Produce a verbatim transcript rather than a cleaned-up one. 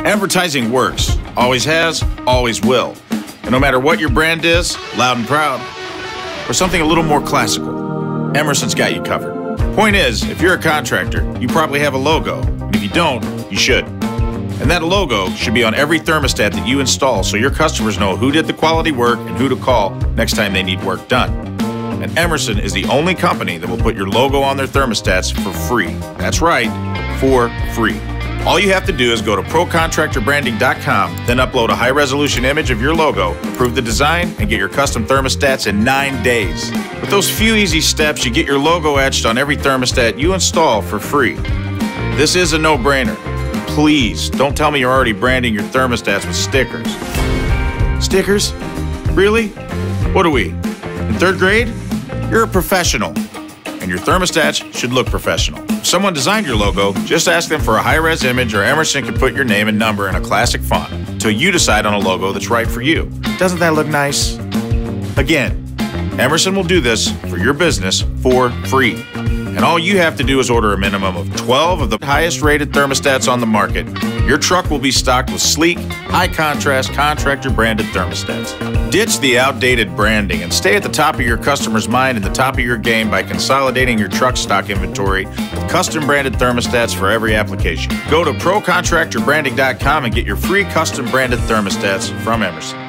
Advertising works. Always has, always will. And no matter what your brand is, loud and proud, or something a little more classical, Emerson's got you covered. Point is, if you're a contractor, you probably have a logo. And if you don't, you should. And that logo should be on every thermostat that you install so your customers know who did the quality work and who to call next time they need work done. And Emerson is the only company that will put your logo on their thermostats for free. That's right, for free. All you have to do is go to pro contractor branding dot com, then upload a high-resolution image of your logo, approve the design, and get your custom thermostats in nine days. With those few easy steps, you get your logo etched on every thermostat you install for free. This is a no-brainer. Please, don't tell me you're already branding your thermostats with stickers. Stickers? Really? What are we, in third grade? You're a professional, and your thermostats should look professional. If someone designed your logo, just ask them for a high-res image, or Emerson can put your name and number in a classic font until you decide on a logo that's right for you. Doesn't that look nice? Again, Emerson will do this for your business for free. And all you have to do is order a minimum of twelve of the highest-rated thermostats on the market. Your truck will be stocked with sleek, high-contrast, contractor-branded thermostats. Ditch the outdated branding and stay at the top of your customer's mind and the top of your game by consolidating your truck stock inventory with custom-branded thermostats for every application. Go to pro contractor branding dot com and get your free custom-branded thermostats from Emerson.